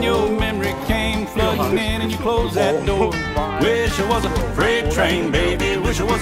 Then your memory came flooding in and you closed that door. Wish I was a freight train, baby. Wish I was